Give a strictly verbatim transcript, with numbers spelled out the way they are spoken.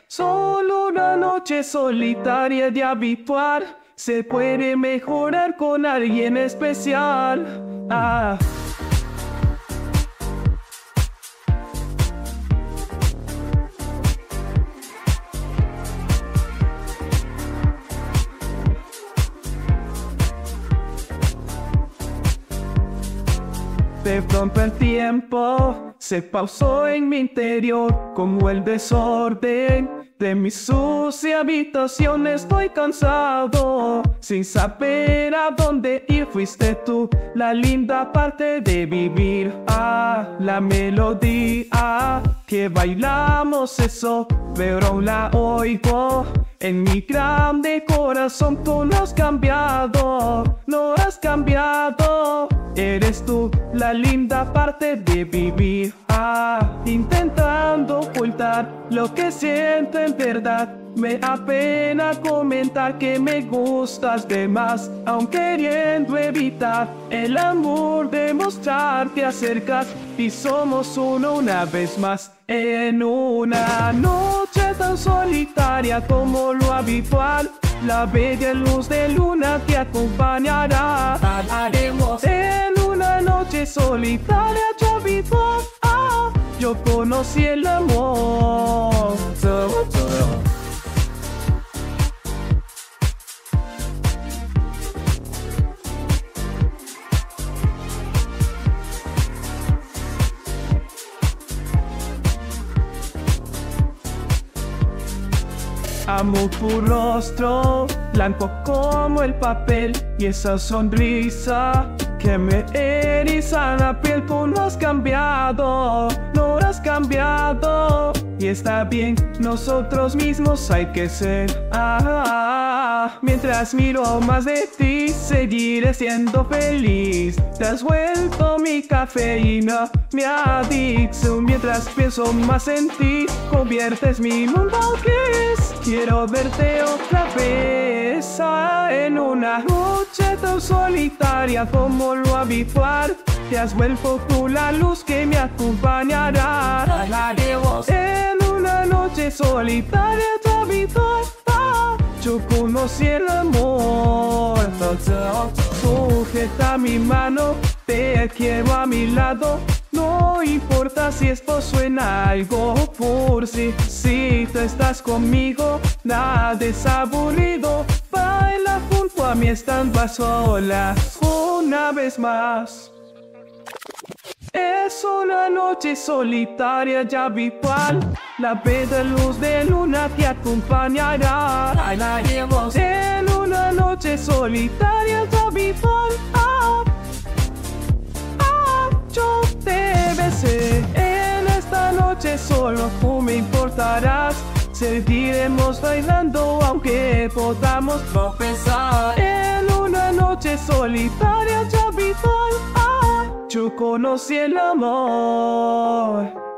Solo una noche solitaria de habituar se puede mejorar con alguien especial. Ah. De pronto el tiempo se pausó en mi interior, como el desorden de mi sucia habitación. Estoy cansado, sin saber a dónde ir. Fuiste tú, la linda parte de vivir. Ah, la melodía que bailamos, eso, pero la oigo en mi grande corazón. Tú no has cambiado, no has cambiado. Eres tú, la linda parte de vivir. Ah, intentando ocultar lo que siento en verdad. Me apena comentar que me gustas de más, aun queriendo evitar el amor, demostrar que acercas y somos uno una vez más. En una noche tan solitaria como lo habitual, la bella luz de luna te acompañará. Hablaremos en una noche solitaria de habitual. Ah, yo conocí el amor. Amo tu rostro, blanco como el papel, y esa sonrisa que me eriza la piel. Tú no has cambiado, no has cambiado, y está bien, nosotros mismos hay que ser. Ah, mientras miro más de ti, seguiré siendo feliz. Te has vuelto mi cafeína, mi adicción. Mientras pienso más en ti, conviertes mi mundo gris. Quiero verte otra vez. Ah, en una noche tan solitaria como lo habitual, te has vuelto tú la luz que me acompañará. Hablaremos en una noche solitaria de habitual. Ah, yo conocí el amor. Sujeta mi mano, te quiero a mi lado. No importa si esto suena algo cursi, si tú estás conmigo, nada es aburrido. Baila junto a mí estando a solas una vez más. Es una noche solitaria ya habitual, la bella luz de luna te acompañará. Bailaremos en una noche solitaria ya habitual. Ah, ah, yo te besé en esta noche, solo tú me importarás. Seguiremos bailando aunque podamos tropezar. En una noche solitaria ya habitual. Ah, yo conocí el amor.